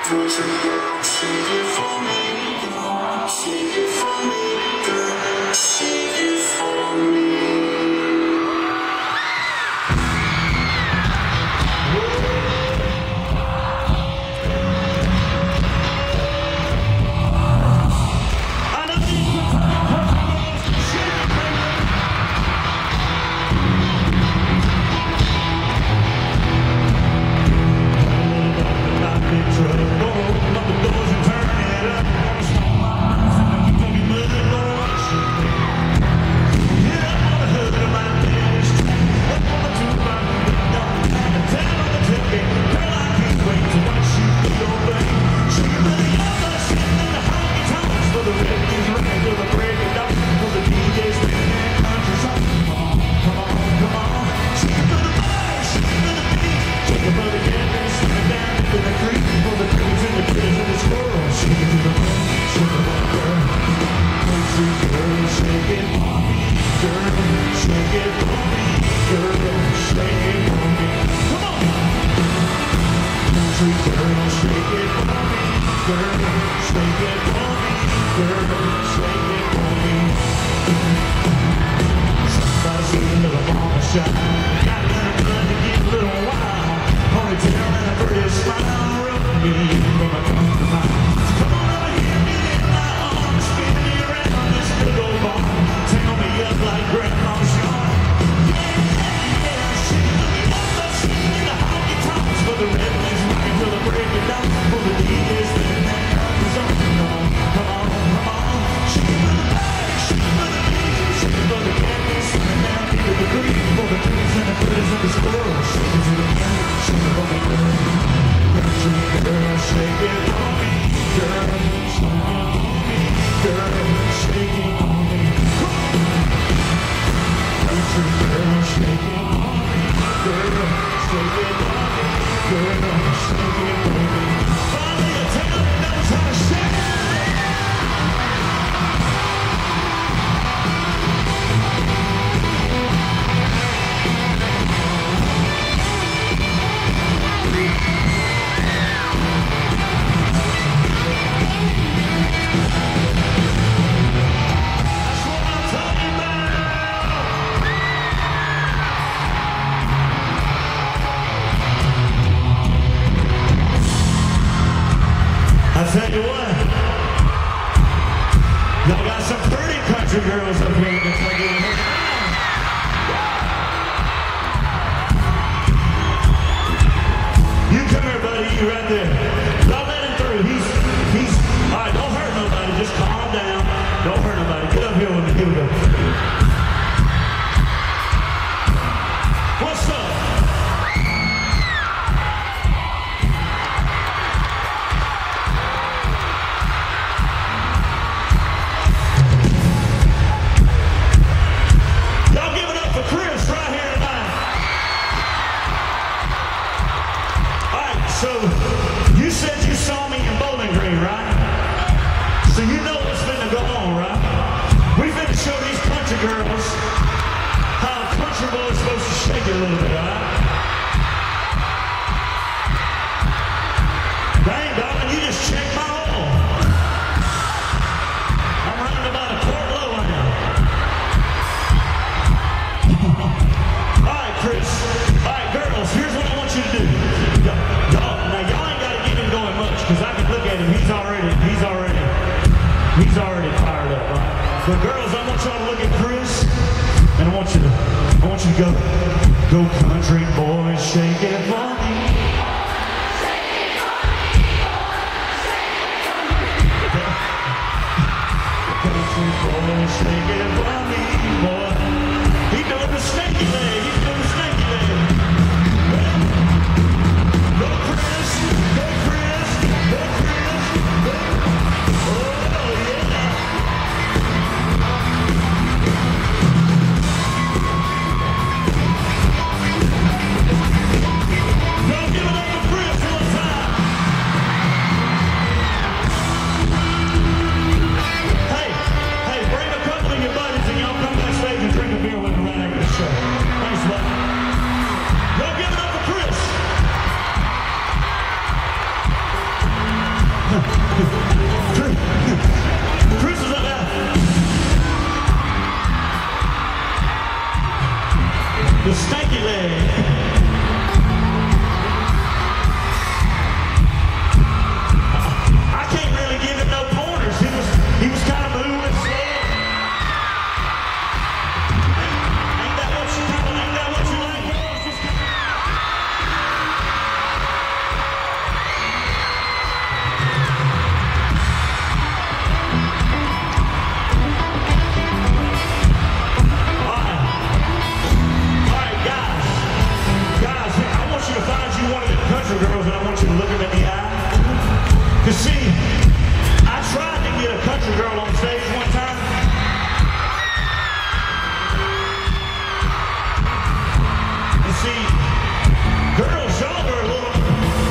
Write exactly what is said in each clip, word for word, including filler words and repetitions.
Hey, hey, bring a couple of your buddies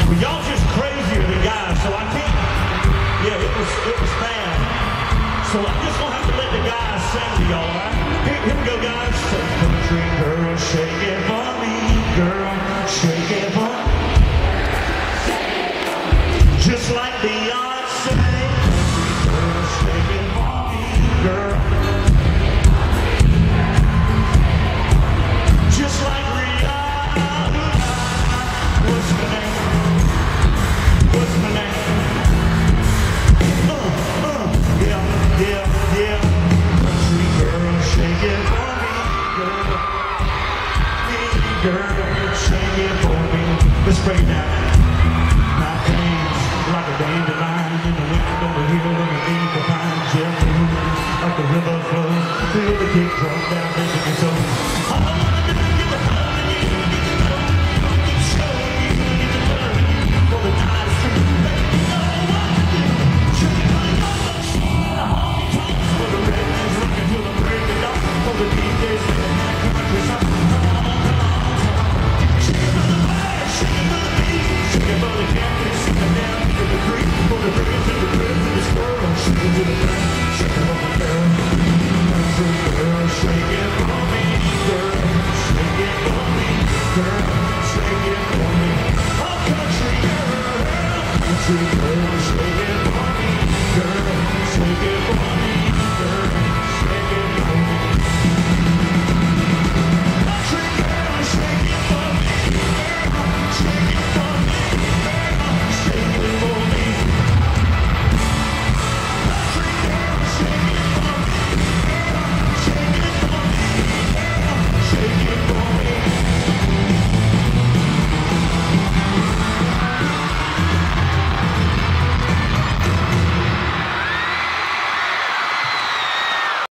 But y'all just crazier than guys, so I can't. Yeah, it was it was bad. So I'm just gonna have to let the guys sing to y'all, all right? Here, here we go, guys. So, country girl, shake it for me, girl, shake it for me. Just like Beyonce, girl, shake it for me, girl. Just like Rihanna. What's my name? What's my name? Uh, uh, yeah, yeah, yeah. Country girl, shake it for me, girl. Me, girl, shake it for me. Let's break it down. My hands like a dandelion in the wind on the hill underneath the pine. Gently moving like the river flows. Feel the kick drum down, making me so. All I wanna do is get the fun in you, get to know you, get to show you, get to learn you. For the night is through, let me know what to do. Should we put it on the shore, the honky tonks, for the rednecks rockin' till the break of dawn. For the D Js making that country song. Come on, come on, come on. Shake it for the fire, shake it for the beat, shake it for the cactus, shake it down to the creek. For the ribs and the ribs and the squirrel, shake it to the ground, shake it for the girl. Country girl, shake it for me, girl, shake it for me, girl, shake it for me. Oh, country girl, country girl.